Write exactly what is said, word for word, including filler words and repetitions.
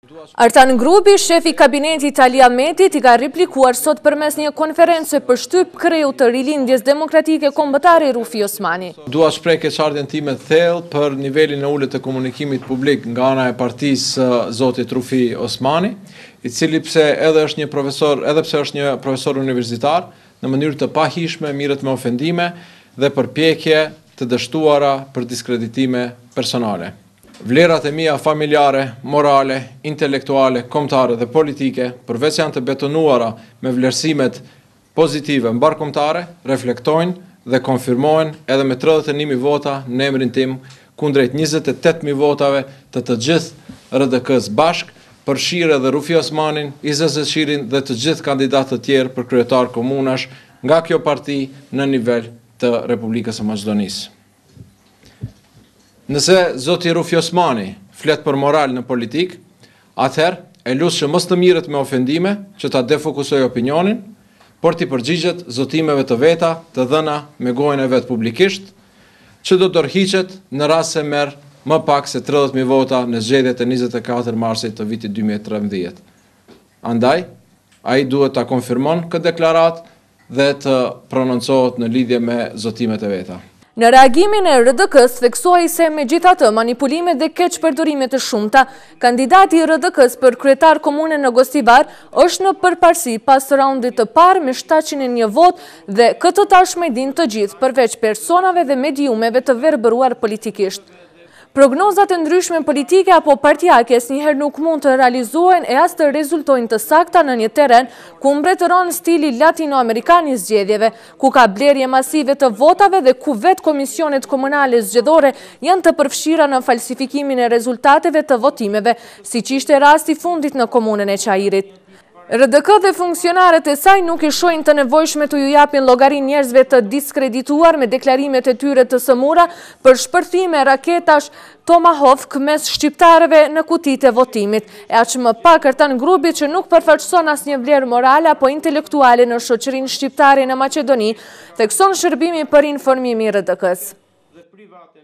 Artan Grubi, shefi kabinetit Italia Metit, i ka replikuar sot përmes një konferencë për shtyp kreu të Rilindjes Demokratike Kombëtare Rufi Osmani. Dua shpreh keqardhjen time të thellë për nivelin e ulët të komunikimit publik nga ana e partisë zotit Rufi Osmani, i cili pse edhe është një profesor, edhe pse është një profesor universitar, në mënyrë të pahishme mirret me ofendime dhe përpjekje të dështuara për diskreditime personale. Vlerat e mia familjare, morale, intelektuale, kombëtare dhe politike, përveç janë të betonuara me vlerësimet pozitive mbarkombëtare, reflektojnë dhe konfirmojnë edhe me tridhjetë e një mijë vota në emrin tim kundrejt njëzet e tetë mijë votave të të gjithë R D K-s bashk, përfshirë edhe Rufi Osmanin, Izet Zeshirin dhe të gjithë kandidatë të tjerë për kryetar komunash nga kjo parti në nivel të Republikës së Maqedonisë. Nëse zoti Rufi Osmani flet për moral në politik, atëherë e lusë që mos të mirët me ofendime që ta defokusoj opinionin, por t'i përgjigjet zotimeve të veta të dhëna me gojën e vetë publikisht, që do tërhiqet në rast se merr më pak se tridhjetë mijë vota në zgjedhjet e njëzet e katër marsit të vitit dy mijë e trembëdhjetë. Andaj, ai duhet ta konfirmon këtë deklarat dhe të prononcohet në lidhje me zotimet e veta. Në reagimin e R D K-s theksoi se megjithatë manipulimet dhe keq përdorime të shumta, kandidati i R D K-s për kryetar komune në Gostivar është në përparësi pas raundit të parë me shtatëqind e një votë dhe këtë tashmë e dinë të gjithë përveç personave dhe mediumeve të verbëruar politikisht. Prognozat e ndryshme politike apo partijake asnjëherë nuk mund të realizohen e as të rezultojnë të sakta në një terren ku mbretëron stili latinoamerikan i zgjedhjeve, ku ka blerje masive të votave dhe ku vetë komisionet komunale zgjedhore janë të përfshira në falsifikimin e rezultateve të votimeve, siç ishte rasti fundit në komunën e Çajirit. R D K dhe funksionarët e saj nuk i shohin të nevojshme të ju japin llogari njerëzve të diskredituar me deklarimet e tyre të sëmura për shpërthime raketash Tomahawk mes shqiptarëve në kutitë e votimit, e aq më pak Artan Grubi që nuk përfaqëson asnjë vlerë morale apo intelektuale në shoqërinë shqiptare në Maqedoni, thekson shërbimi për informimi i R D K-s.